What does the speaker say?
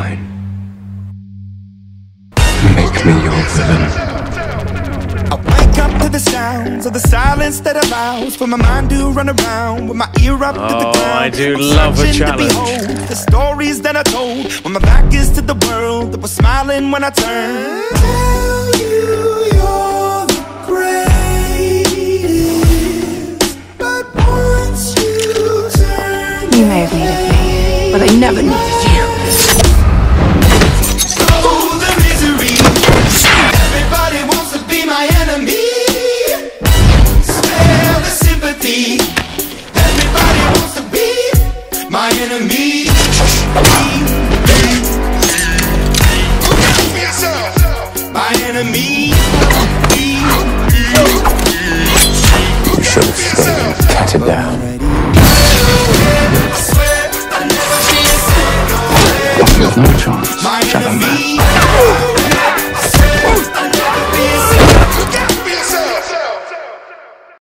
mine. Make me your villain. I wake up to the sounds of the silence that allows for my mind to run around with my ear up to the ground. I do love a challenge. The stories that I told when my back is to the world that was smiling when I turned. Tell you you're the greatest, but once you turn, You may have needed me, but I never needed you. oh, the misery. Everybody wants to be my enemy. Spare the sympathy. Everybody wants to be my enemy. My enemy. You should have stayed and cut it down. You have no chance, Shadowman.